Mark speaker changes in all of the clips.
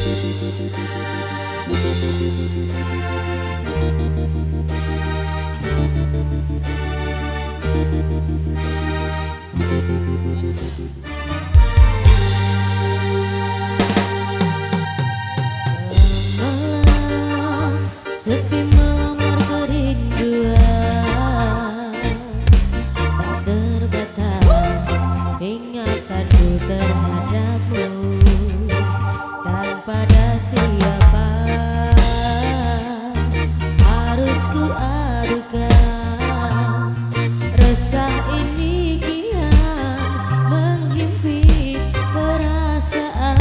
Speaker 1: Sepi melamar kerinduan, tak terbatas ingatanku terhadapmu. Dan pada siapa harus ku adukan resah ini kian menghimpit perasaan.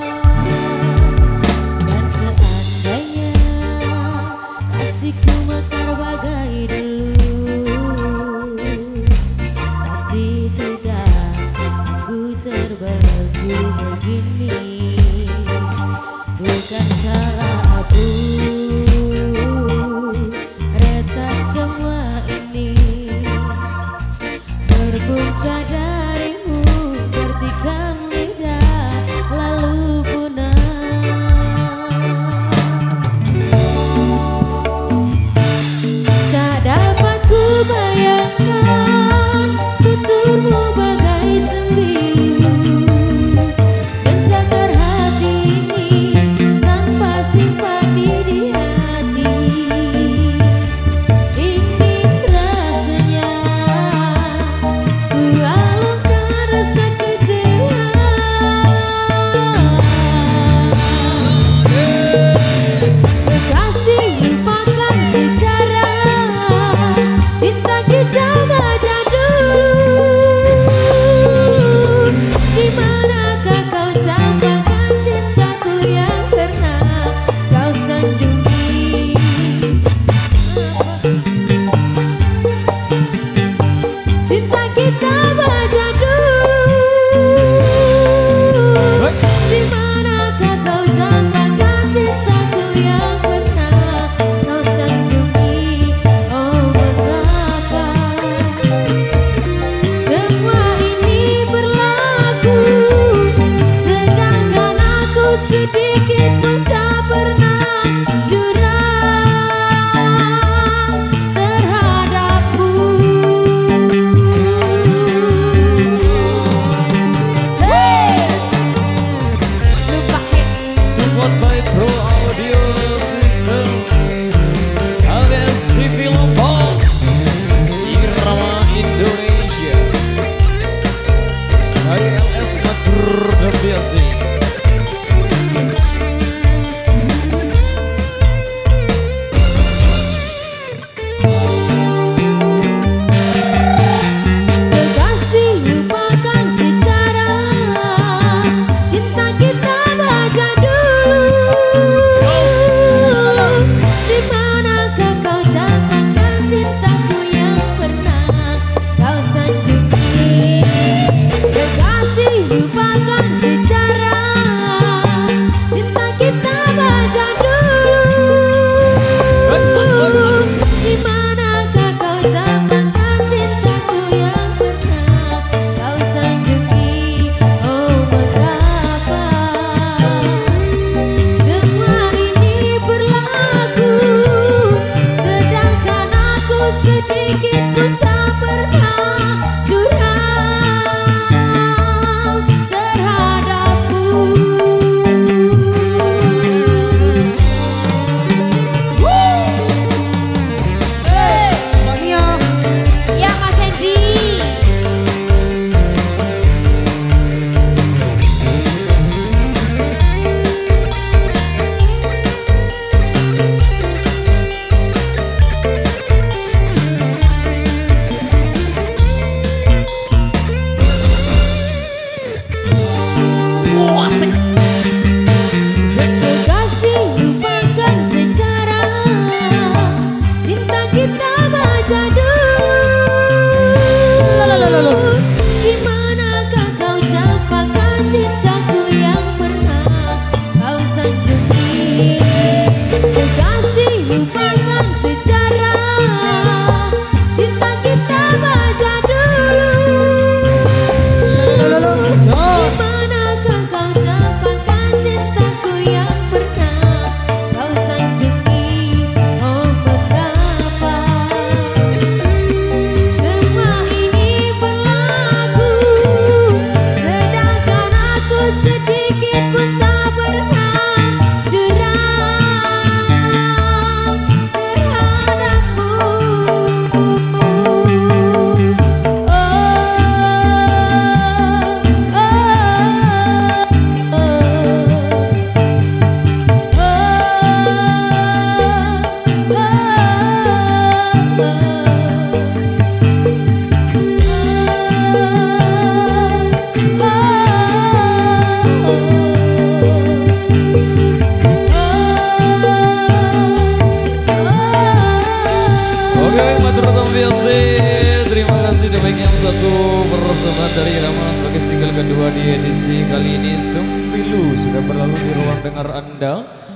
Speaker 1: Dan seandainya kasihku mekar bagai dulu, pasti tidak ku terbelenggu begini. Bukan salah aku, retak semua ini berpunca darimu, bertikam lidah lalu punah. Tak dapat ku bayangkan tuturmu bagai sembiu, mencakar
Speaker 2: kedua di edisi kali ini Sempilu sudah berlalu di ruang dengar Anda.